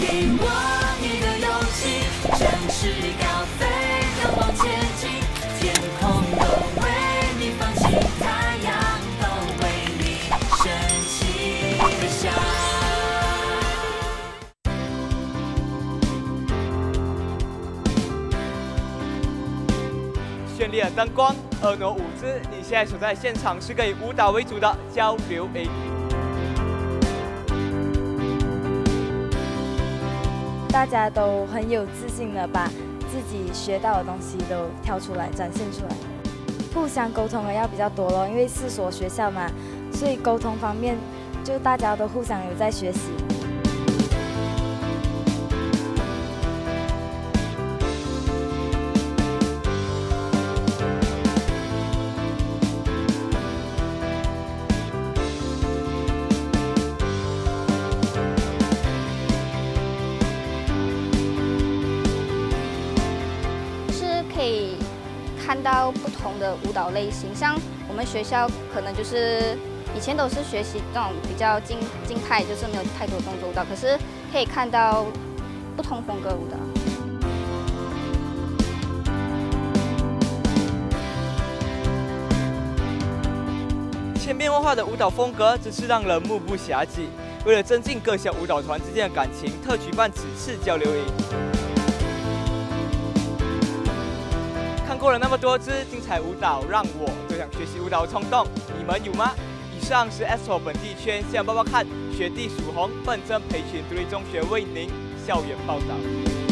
给我你的勇气，展翅高飞，勇往前进，天空都为你放晴，太阳都为你升起微笑。 绚丽的灯光，婀娜舞姿，你现在所在现场是个以舞蹈为主的交流营。 大家都很有自信的把自己学到的东西都跳出来、展现出来，互相沟通的要比较多咯，因为是所学校嘛，所以沟通方面就大家都互相有在学习。 可以看到不同的舞蹈类型，像我们学校可能就是以前都是学习这种比较静态，就是没有太多动作舞蹈，可是可以看到不同风格舞蹈。 千变万化的舞蹈风格真是让人目不暇接。为了增进各校舞蹈团之间的感情，特举办此次交流营。 看过了那么多支精彩舞蹈，让我都想学习舞蹈的冲动。你们有吗？以上是 ASTRO 本地圈新闻报报看，学弟属红，笨真培训独立中学为您校园报道。